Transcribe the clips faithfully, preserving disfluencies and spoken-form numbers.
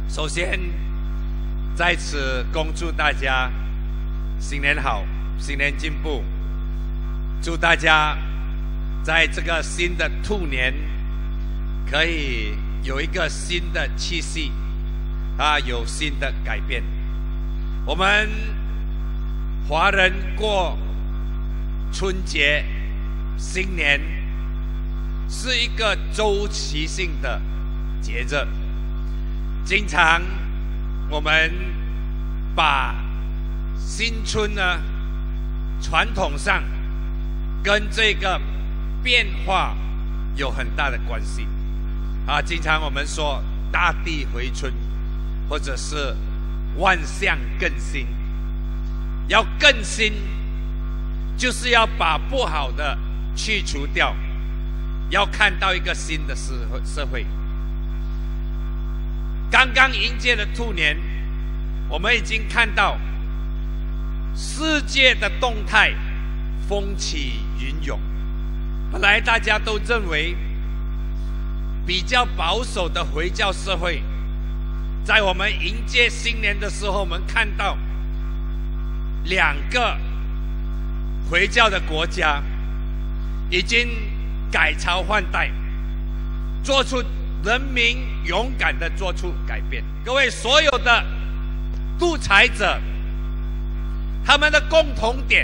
首先，在此恭祝大家新年好，新年进步。祝大家在这个新的兔年可以有一个新的气息啊，有新的改变。我们华人过春节、新年是一个周期性的节日，经常我们把新春呢，传统上跟这个变化有很大的关系啊。经常我们说大地回春，或者是万象更新。要更新，就是要把不好的去除掉，要看到一个新的社会社会。刚刚迎接的兔年，我们已经看到世界的动态风起云涌。本来大家都认为比较保守的回教社会，在我们迎接新年的时候，我们看到两个回教的国家已经改朝换代，做出人民勇敢的做出改变。各位，所有的独裁者，他们的共同点，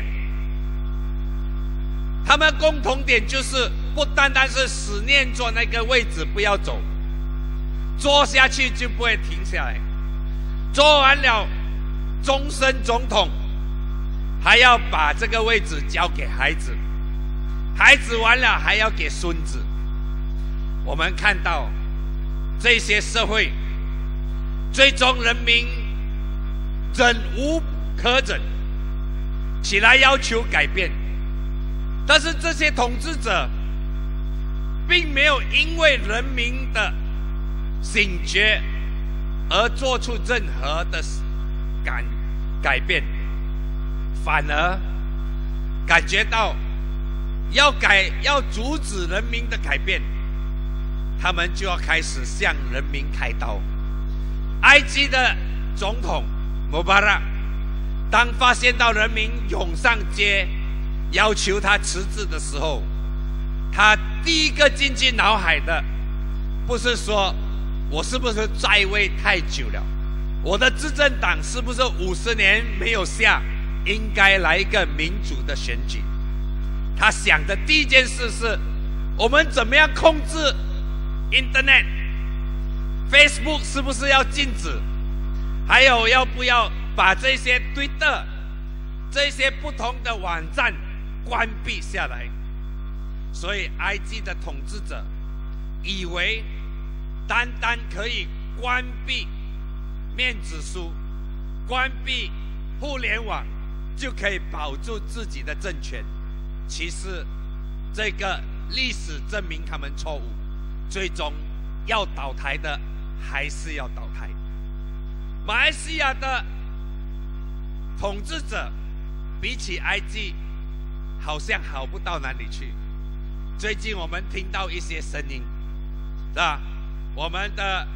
他们的共同点就是不单单是死念坐那个位置不要走，坐下去就不会停下来，做完了终身总统，还要把这个位置交给孩子，孩子完了还要给孙子。我们看到这些社会，最终人民忍无可忍，起来要求改变。但是这些统治者并没有因为人民的醒觉而做出任何的改改变，反而感觉到要改要阻止人民的改变，他们就要开始向人民开刀。埃及的总统穆巴拉当发现到人民涌上街要求他辞职的时候，他第一个进进脑海的不是说我是不是在位太久了，我的执政党是不是五十年没有下，应该来一个民主的选举。他想的第一件事是，我们怎么样控制 Internet， Facebook 是不是要禁止，还有要不要把这些 Twitter 这些不同的网站关闭下来。所以埃及的统治者以为单单可以关闭面子书、关闭互联网就可以保住自己的政权。其实这个历史证明他们错误，最终要倒台的还是要倒台。马来西亚的统治者比起埃及好像好不到哪里去。最近我们听到一些声音，是吧？我们的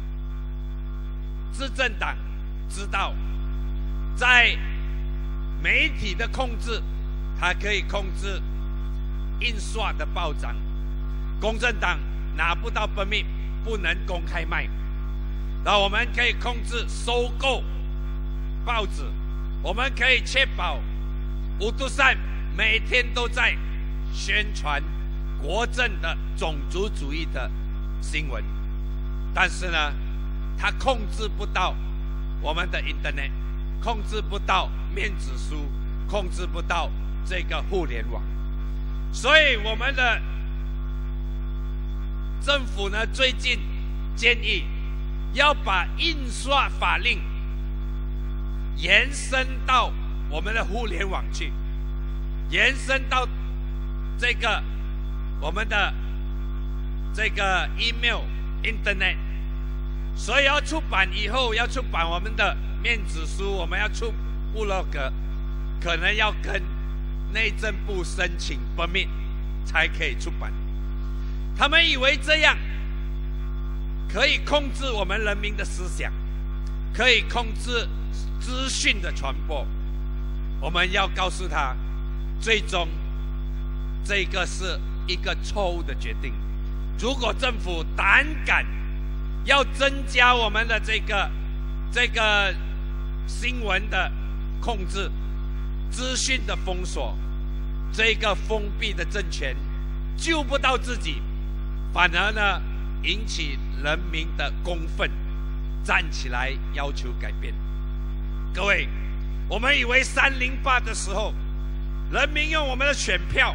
执政党知道，在媒体的控制，它可以控制印刷的报章。公正党拿不到 permit， 不能公开卖。然后我们可以控制收购报纸，我们可以确保五都山每天都在宣传国政的种族主义的新闻。但是呢，它控制不到我们的 Internet， 控制不到面子书，控制不到这个互联网。所以我们的政府呢，最近建议要把印刷法令延伸到我们的互联网去，延伸到这个我们的这个 email、internet。所以要出版以后，要出版我们的面子书，我们要出部落格，可能要跟内政部申请 permit 才可以出版。他们以为这样可以控制我们人民的思想， 可以控制资讯的传播。我们要告诉他，最终这个是一个错误的决定。如果政府胆敢要增加我们的这个这个新闻的控制、资讯的封锁，这个封闭的政权救不到自己，反而呢引起人民的公愤，站起来要求改变。各位，我们以为三零八的时候，人民用我们的选票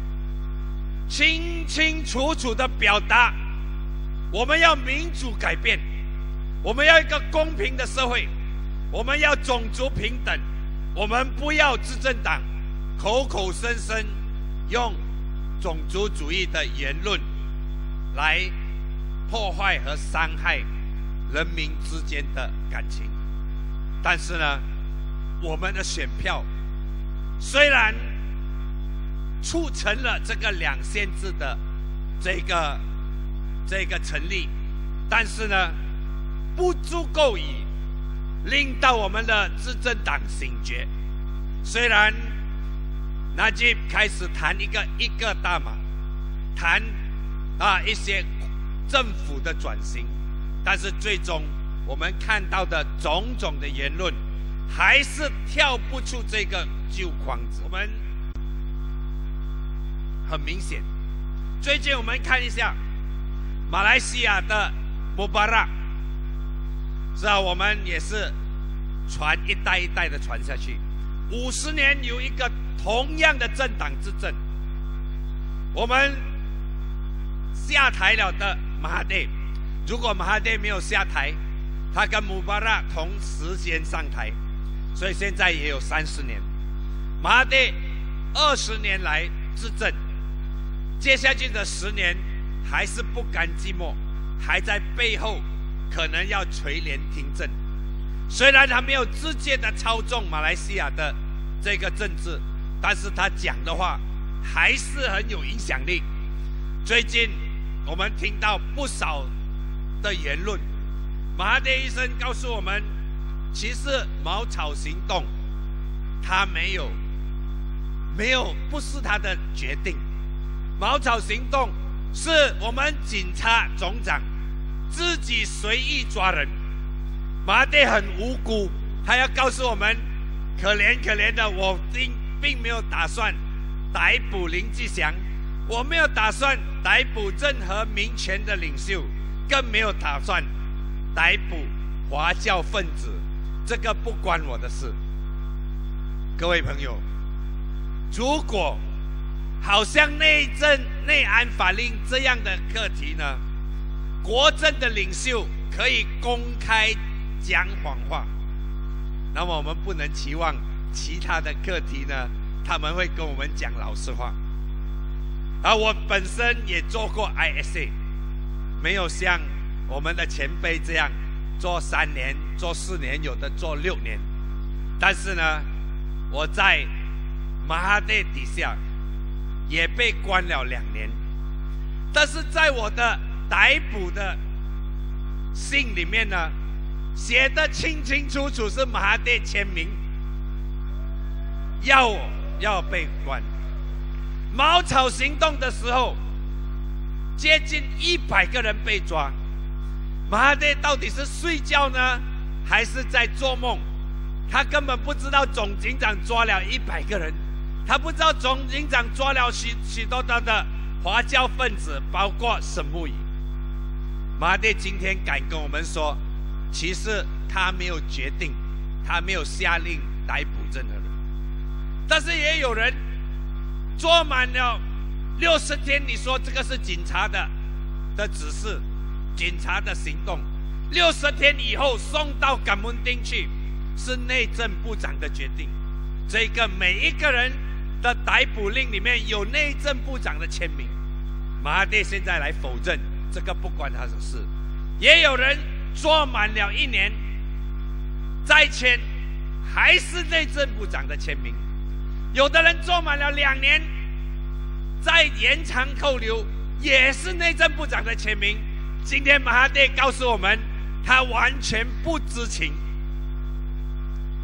清清楚楚的表达，我们要民主改变，我们要一个公平的社会，我们要种族平等，我们不要执政党口口声声用种族主义的言论来破坏和伤害人民之间的感情。但是呢，我们的选票虽然促成了这个两县制的这个这个成立，但是呢，不足够以令到我们的执政党醒觉。虽然纳吉开始谈一个一个大马，谈啊一些政府的转型，但是最终我们看到的种种的言论，还是跳不出这个旧框子。我们很明显，最近我们看一下马来西亚的穆巴拉，是啊，我们也是传一代一代的传下去。五十年有一个同样的政党执政，我们下台了的马哈蒂，如果马哈蒂没有下台，他跟穆巴拉同时间上台，所以现在也有三十年。马哈蒂二十年来执政，接下去的十年还是不甘寂寞，还在背后可能要垂帘听政。虽然他没有直接的操纵马来西亚的这个政治，但是他讲的话还是很有影响力。最近我们听到不少的言论，马哈蒂医生告诉我们，其实茅草行动他没有没有不是他的决定，茅草行动是我们警察总长自己随意抓人。马哈蒂很无辜，他要告诉我们，可怜可怜的我并并没有打算逮捕林志祥，我没有打算逮捕任何民权的领袖，更没有打算逮捕华教分子，这个不关我的事。各位朋友，如果好像内政内安法令这样的课题呢，国政的领袖可以公开讲谎话，那么我们不能期望其他的课题呢，他们会跟我们讲老实话。而我本身也做过 I S A， 没有像我们的前辈这样做三年、做四年，有的做六年。但是呢，我在马哈蒂底下也被关了两年，但是在我的逮捕的信里面呢，写得清清楚楚，是马哈蒂签名，要我要被关。茅草行动的时候，接近一百个人被抓，马哈蒂到底是睡觉呢，还是在做梦？他根本不知道总警长抓了一百个人，他不知道总警长抓了许许多多的华教分子，包括沈木仪。马哈蒂今天敢跟我们说，其实他没有决定，他没有下令逮捕任何人。但是也有人做满了六十天，你说这个是警察的的指示，警察的行动，六十天以后送到港门町去，是内政部长的决定。这个每一个人的逮捕令里面有内政部长的签名。马哈蒂现在来否认这个不关他的事。也有人做满了一年再签，还是内政部长的签名。有的人做满了两年再延长扣留，也是内政部长的签名。今天马哈蒂告诉我们，他完全不知情，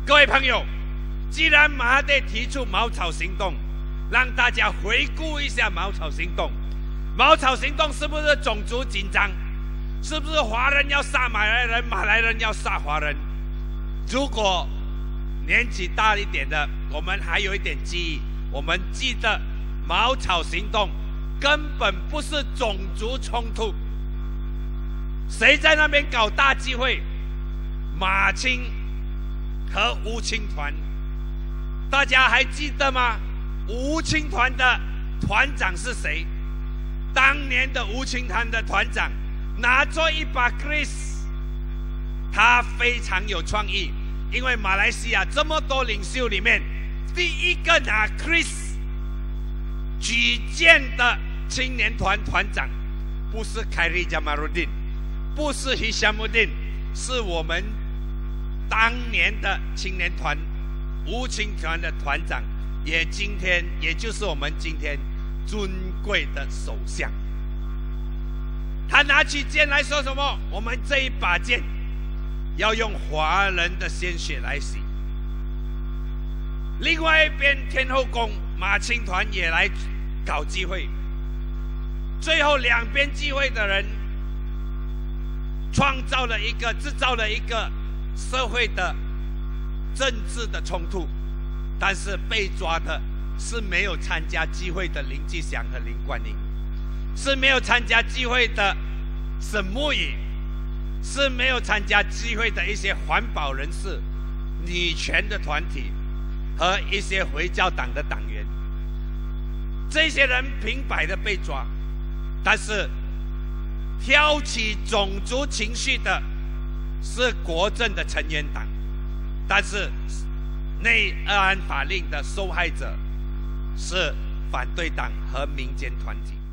各位朋友，既然马哈蒂提出茅草行动，让大家回顾一下茅草行动。茅草行动是不是种族紧张？是不是华人要杀马来人，马来人要杀华人？如果年纪大一点的，我们还有一点记忆，我们记得茅草行动根本不是种族冲突。谁在那边搞大集会？马青和吴青团，大家还记得吗？吴青团的团长是谁？当年的吴青团的团长拿着一把 Chris， 他非常有创意，因为马来西亚这么多领袖里面，第一个拿 Chris 举荐的青年团团长，不是凯利加马鲁丁，不是 Hishamuddin， 是我们当年的青年团吴青团的团长，也今天也就是我们今天尊贵的首相。他拿起剑来说什么？我们这一把剑要用华人的鲜血来洗。另外一边天后宫马青团也来搞集会，最后两边集会的人创造了一个制造了一个社会的政治的冲突，但是被抓的是没有参加集会的林吉祥和林冠英，是没有参加集会的沈木仪，是没有参加集会的一些环保人士、女权的团体和一些回教党的党员。这些人平白的被抓，但是挑起种族情绪的是国政的成员党，但是内安法令的受害者是反对党和民间团体。